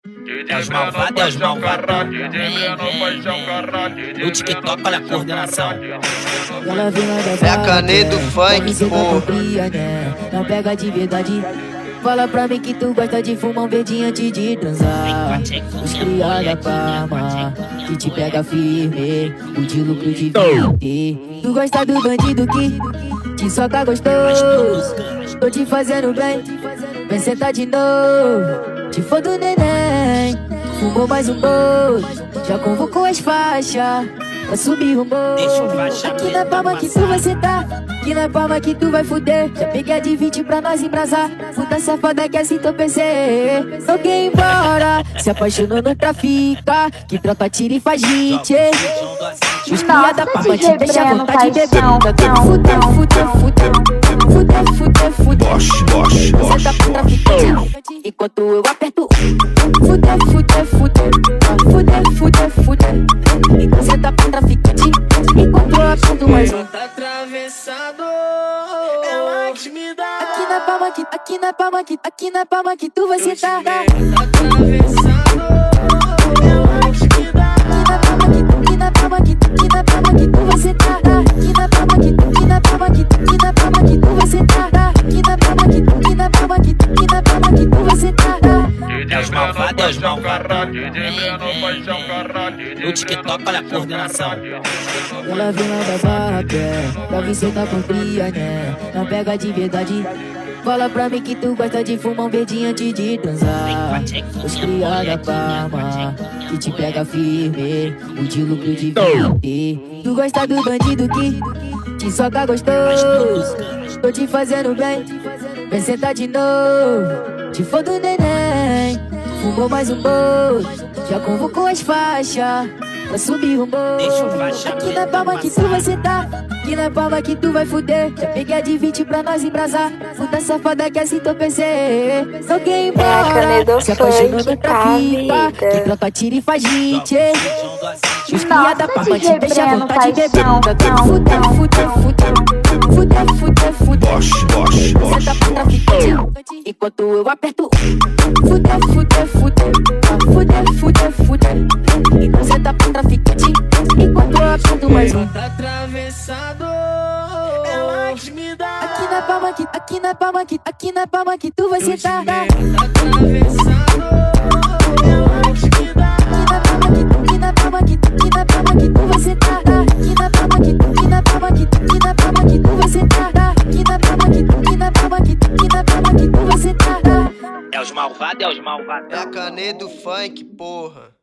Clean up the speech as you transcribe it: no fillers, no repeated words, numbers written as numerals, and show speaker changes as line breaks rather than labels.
É os malvados, é os malvados. No TikTok, olha a coordenação.
É a caneta do funk, porra.
Não pega de verdade. Fala pra mim que tu gosta de fumar um verdinho antes de transar. Os cria da Parma, que te pega firme, o de lucro de vender. Tu gosta do bandido que te soca gostoso. Tô te fazendo bem, vem sentar de novo. Te for do neném, fumou mais um bolo. Já convocou as faixas pra subir o morro. Aqui na Palma que tu vai sentar, aqui na Palma que tu vai fuder. Já peguei a de 20 pra nós embrasar. Puta safada que assim tô pensei. Não quer ir embora, se apaixonou no trafica, que troca tira e faz hit. Os cria da Palma te deixa à vontade de beber. Fuder, fuder, fuder, fuder, fuder, fuder. Senta pro traficante enquanto eu aperto. Fuder, fuder, fuder, fuder, fuder, fuder. Senta pro traficante enquanto eu aperto mais um.
Tá atravessado, ela que me dá.
Aqui na Palma que, aqui na Palma que, aqui na Palma que tu vai sentar.
Tá atravessado, ela que me dá.
Aqui na Palma que, aqui na Palma que tu vai sentar. Aqui na Palma que, aqui na Palma que, aqui na Palma que tu vai sentar. Aqui na Palma que, aqui na Palma que, aqui na Palma que tu vai sentar.
É os malvados, é os malvados. No TikTok, olha a coordenação.
Ela vem lá da barra, pra vir sentar com cria, né? Não pega de verdade. Fala pra mim que tu gosta de fumar um verdinho antes de transar. Os cria da Parma, que te pega firme, o de lucro de vender. Tu gosta do bandido que te soca gostoso. Tô te fazendo bem, vem sentar de novo. Te for do neném, fumou mais um bolo. Já convocou as faixas pra subir o morro. Aqui na Palma que tu vai sentar, aqui na Palma que tu vai fuder. Já peguei a de 20 pra nós embrasar. Puta safada que assim tô pensei. Não quer ir embora, se apaixonou no trafica, que troca tira e faz hit. Os cria da Palma te deixa à vontade de beber. Fuder, fuder, fuder, fuder, fuder, fuder. Senta pro traficante enquanto eu aperto. Fuder, fuder, fuder, fuder, fuder, fuder. Senta pro traficante enquanto eu aperto mais um.
Tá atravessado, ela que me dá.
Aqui na Palma que, aqui na Palma que, aqui na Palma que tu vai sentar.
Tá atravessado, ela que me dá.
Aqui na Palma que, aqui na Palma que tu vai sentar. Aqui na Palma que, aqui na Palma que, aqui na Palma que tu vai sentar. Aqui na Palma que, aqui na Palma que, aqui na Palma que tu vai sentar.
É os malvados, é os malvados.
É a caneta do funk, porra.